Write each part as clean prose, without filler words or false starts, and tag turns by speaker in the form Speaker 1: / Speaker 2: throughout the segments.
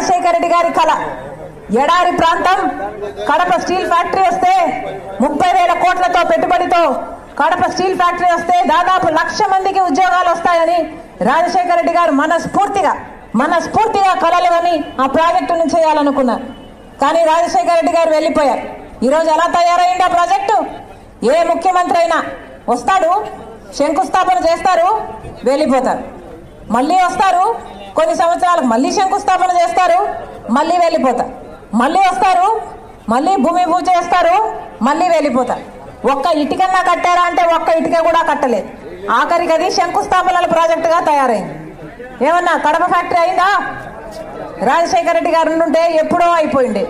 Speaker 1: రాజశేఖర రెడ్డి గారి కళ ఎడారి ప్రాంతం కడప స్టీల్ ఫ్యాక్టరీ వస్తే 30,000 కోట్లతో పెట్టుబడితో కడప స్టీల్ ఫ్యాక్టరీ వస్తే దాదాపు 1,00,000 మందికి ఉద్యోగాలు వస్తాయని రాజశేఖర రెడ్డి గారు మనస్ఫూర్తిగా కలలువని ఆ ప్రాజెక్టును చేయాలనుకున్నారు. కానీ రాజశేఖర రెడ్డి గారు వెళ్ళిపోయారు. ఈరోజు ఎలా తయారైంది ఆ ప్రాజెక్టు? ఏ ముఖ్యమంత్రి అయినా వస్తాడు, శంకుస్థాపన చేస్తారు, వెళ్ళిపోతారు, మళ్ళీ వస్తారు, కొన్ని సంవత్సరాలకు మళ్ళీ శంకుస్థాపన చేస్తారు, మళ్ళీ వెళ్ళిపోతారు, మళ్ళీ వస్తారు, మళ్ళీ భూమి పూజ చేస్తారు, మళ్ళీ వెళ్ళిపోతారు. ఒక్క ఇటుకన్నా కట్టారా అంటే ఒక్క ఇటుక కూడా కట్టలేదు. ఆఖరికి అది శంకుస్థాపనల ప్రాజెక్టుగా తయారైంది. ఏమన్నా కడప ఫ్యాక్టరీ అయిందా? రాజశేఖర రెడ్డి గారు ఉంటే ఎప్పుడో అయిపోయింది.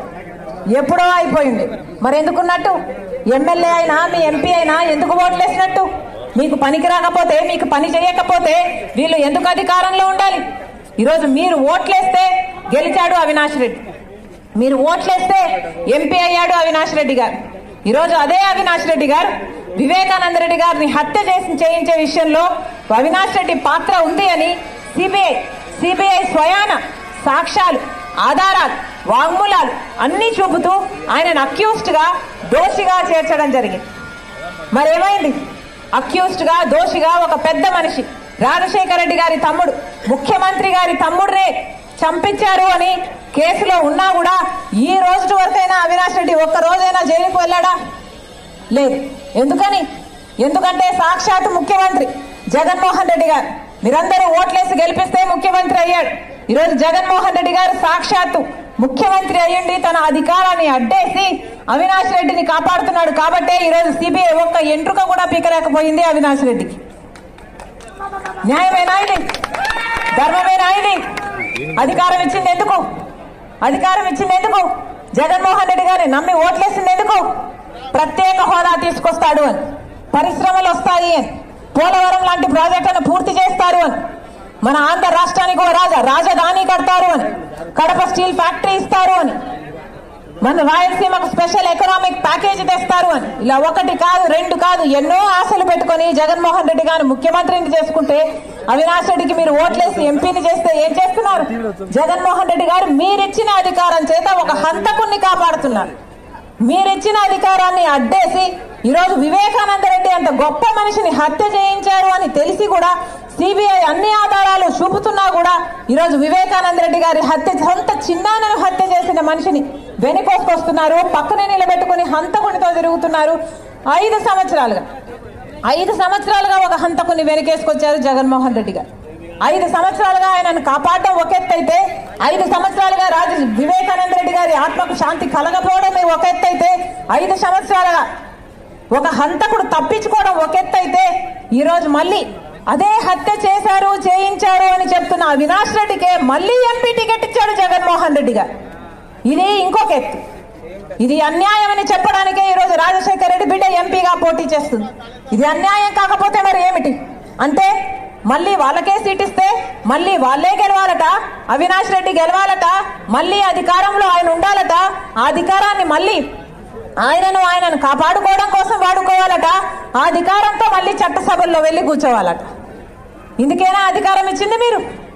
Speaker 1: మరి ఎందుకున్నట్టు? ఎమ్మెల్యే అయినా మీ ఎంపీ అయినా ఎందుకు ఓట్లేసినట్టు? మీకు పనికి రాకపోతే, మీకు పని చేయకపోతే వీళ్ళు ఎందుకు అధికారంలో ఉండాలి? ఈరోజు మీరు ఓట్లేస్తే గెలిచాడు అవినాష్ రెడ్డి, మీరు ఓట్లేస్తే ఎంపీ అయ్యాడు అవినాష్ రెడ్డి గారు. ఈరోజు అదే అవినాష్ రెడ్డి గారు వివేకానంద రెడ్డి గారిని హత్య చేయించే విషయంలో అవినాష్ రెడ్డి పాత్ర ఉంది అని సిబిఐ స్వయాన సాక్ష్యాలు, ఆధారాలు, వాంగ్మూలాలు అన్ని చూపుతూ ఆయనను అక్యూజ్డ్ గా దోషిగా చేర్చడం జరిగింది. మరేమైంది? అక్యూజ్డ్ గా దోషిగా ఒక పెద్ద మనిషి రాజశేఖర రెడ్డి గారి తమ్ముడు, ముఖ్యమంత్రి గారి తమ్ముడినే చంపించారు అని కేసులో ఉన్నా కూడా ఈ రోజు వరకైనా అవినాష్ రెడ్డి ఒక్క రోజైనా జైలుకు వెళ్ళాడా? లేదు. ఎందుకంటే సాక్షాత్ ముఖ్యమంత్రి జగన్మోహన్ రెడ్డి గారు మీరందరూ ఓట్లేసి గెలిపిస్తే ముఖ్యమంత్రి అయ్యాడు. ఈరోజు జగన్మోహన్ రెడ్డి గారు సాక్షాత్తు ముఖ్యమంత్రి అయ్యండి తన అధికారాన్ని అడ్డేసి అవినాష్ రెడ్డిని కాపాడుతున్నాడు. కాబట్టే ఈరోజు సిబిఐ ఒక్క ఎంట్రుక కూడా పీకలేకపోయింది అవినాష్ రెడ్డికి. న్యాయమేనా ఇది? ధర్మమేనా ఇది? అధికారం ఇచ్చింది ఎందుకు? జగన్మోహన్ రెడ్డి గారిని నమ్మి ఓట్లేసింది ఎందుకు? ప్రత్యేక హోదా తీసుకొస్తాడు అని, పరిశ్రమలు వస్తాయి అని, పోలవరం లాంటి ప్రాజెక్టులను పూర్తి చేస్తారు అని, మన ఆంధ్ర రాష్ట్రానికి రాజధాని కడతారు అని, కడప స్టీల్ ఫ్యాక్టరీ ఇస్తారు అని, మన రాయలసీమకు స్పెషల్ ఎకనామిక్ ప్యాకేజీ తెస్తారు అని, ఇలా ఒకటి కాదు రెండు కాదు ఎన్నో ఆశలు పెట్టుకుని జగన్మోహన్ రెడ్డి గారిని ముఖ్యమంత్రిని చేసుకుంటే అవినాష్ రెడ్డికి మీరు ఓట్లేసి ఎంపీని చేస్తే ఏం చేస్తున్నారు? జగన్మోహన్ రెడ్డి గారు మీరిచ్చిన అధికారం చేత ఒక హంతకుణ్ణి కాపాడుతున్నారు. మీరిచ్చిన అధికారాన్ని అడ్డేసి ఈరోజు వివేకానంద రెడ్డి అంత గొప్ప మనిషిని హత్య చేయించారు అని తెలిసి కూడా సిబిఐ అన్ని ఆధారాలు చూపుతున్నా కూడా ఈరోజు వివేకానంద రెడ్డి గారి సొంత చిన్నాన్నను హత్య చేసిన మనిషిని వెనుకొస్తున్నారు, పక్కనే నిలబెట్టుకుని హంతకునితో తిరుగుతున్నారు. 5 సంవత్సరాలుగా ఒక హంతకుని వెనకేసుకొచ్చారు జగన్మోహన్ రెడ్డి గారు. 5 సంవత్సరాలుగా ఆయనను కాపాడడం ఒక ఎత్తైతే, 5 సంవత్సరాలుగా వివేకానంద రెడ్డి గారి ఆత్మకు శాంతి కలగపోవడం ఒక ఎత్తైతే, 5 సంవత్సరాలుగా ఒక హంతకుడు తప్పించుకోవడం ఒక ఎత్తైతే, ఈరోజు మళ్ళీ అదే హత్య చేయించారు అని చెప్తున్న అవినాష్ రెడ్డికే మళ్ళీ ఎంపీ టికెట్ ఇచ్చాడు జగన్మోహన్ రెడ్డి గారు. ఇది ఇంకొక ఎత్తు. ఇది అన్యాయం అని చెప్పడానికే ఈరోజు రాజశేఖర రెడ్డి బిడ్డ ఎంపీగా పోటీ చేస్తుంది. ఇది అన్యాయం కాకపోతే మరి ఏమిటి? అంటే మళ్ళీ వాళ్ళకే సీట్ ఇస్తే మళ్ళీ వాళ్ళే గెలవాలట, అవినాష్ రెడ్డి గెలవాలట, మళ్ళీ అధికారంలో ఆయన ఉండాలట, ఆ అధికారాన్ని మళ్ళీ ఆయనను కాపాడుకోవడం కోసం వాడుకోవాలట, ఆ అధికారంతో మళ్ళీ చట్టసభల్లో వెళ్ళి కూర్చోవాలట. ఇందుకేనా అధికారం ఇచ్చింది మీరు?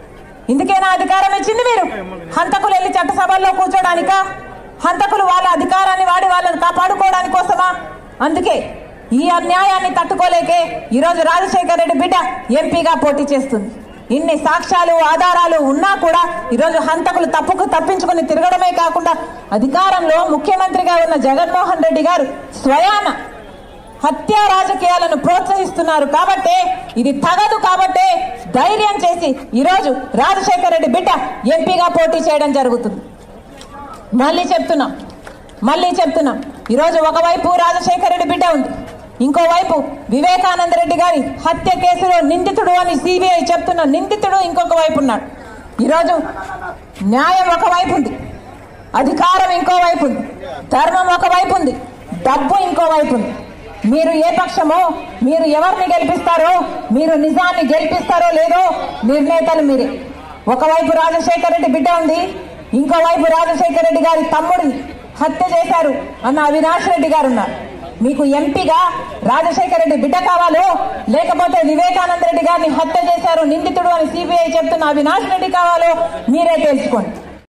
Speaker 1: హంతకులు వెళ్ళి చట్టసభల్లో కూర్చోడానికా? హంతకులు వాళ్ళ అధికారాన్ని వాడి వాళ్ళని కాపాడుకోవడానికి కోసమా? అందుకే ఈ అన్యాయాన్ని తట్టుకోలేకే ఈరోజు రాజశేఖర రెడ్డి బిడ్డ ఎంపీగా పోటీ చేస్తుంది. ఇన్ని సాక్ష్యాలు ఆధారాలు ఉన్నా కూడా ఈరోజు హంతకులు తప్పించుకుని తిరగడమే కాకుండా అధికారంలో ముఖ్యమంత్రిగా ఉన్న జగన్మోహన్ రెడ్డి గారు స్వయాన హత్యా రాజకీయాలను ప్రోత్సహిస్తున్నారు. కాబట్టే ఇది తగదు. కాబట్టే ధైర్యం చేసి ఈరోజు రాజశేఖర రెడ్డి బిడ్డ ఎంపీగా పోటీ చేయడం జరుగుతుంది. మళ్ళీ చెప్తున్నాం ఈరోజు ఒకవైపు రాజశేఖర రెడ్డి బిడ్డ ఉంది, ఇంకోవైపు వివేకానంద రెడ్డి గారి హత్య కేసులో నిందితుడు అని సిబిఐ చెప్తున్న నిందితుడు ఇంకొక వైపు ఉన్నాడు. ఈరోజు న్యాయం ఒకవైపు ఉంది, అధికారం ఇంకోవైపు ఉంది, ధర్మం ఒకవైపు ఉంది, డబ్బు ఇంకోవైపు ఉంది. మీరు ఏ పక్షమో, మీరు ఎవరిని గెలిపిస్తారో, మీరు నిజాన్ని గెలిపిస్తారో లేదో నిర్ణేతలు మీరే. ఒకవైపు రాజశేఖర రెడ్డి బిడ్డ ఉంది, ఇంకోవైపు రాజశేఖర రెడ్డి గారి తమ్ముడిని హత్య చేశారు అన్న అవినాష్ రెడ్డి గారు ఉన్నారు. మీకు ఎంపీగా రాజశేఖర రెడ్డి బిడ్డ కావాలో, లేకపోతే వివేకానంద రెడ్డి గారిని హత్య చేశారు నిందితుడు అని సిబిఐ చెప్తున్న అవినాష్ రెడ్డి కావాలో మీరే తెలుసుకోండి.